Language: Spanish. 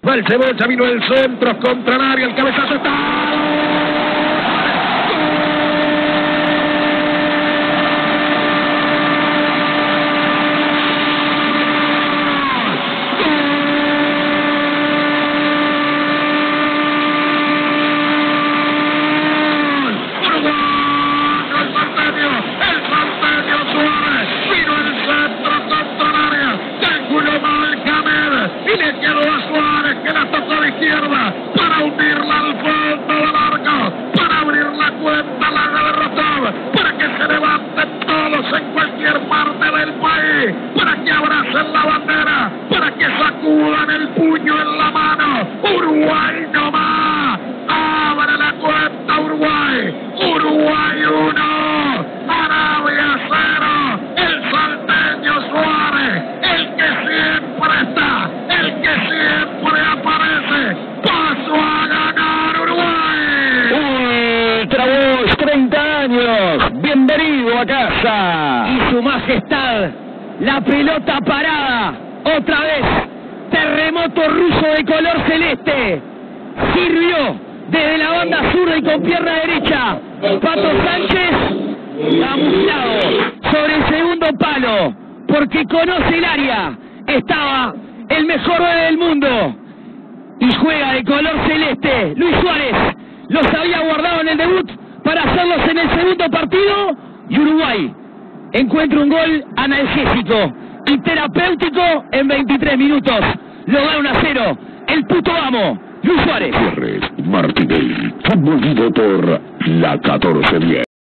Va el Cebolla, vino el centro contra el área, el cabezazo está... Para hundirla al fondo del arco, para abrir la cuenta, la derrotó, para que se levanten todos en cualquier parte del país, para que abracen la bandera, para que sacudan el puño en la mano. Uruguay no más, abre la cuenta Uruguay, Uruguay 1, Arabia 0, el salteño Suárez, el que siempre está, el que siempre aparece. Paso a ganar Uruguay. Ultra Boys, 30 años, bienvenido a casa. Y su majestad, la pelota parada, otra vez, terremoto ruso de color celeste, sirvió desde la banda zurda y con pierna derecha. Pato Sánchez, camuflado sobre el segundo palo, porque conoce el área, estaba el mejor 9 del mundo. Y juega de color celeste. Luis Suárez los había guardado en el debut para hacerlos en el segundo partido. Y Uruguay encuentra un gol analgésico y terapéutico en 23 minutos. Lo gana 1-0. El puto amo, Luis Suárez. Martinelli, fútbol vivo por la 1410.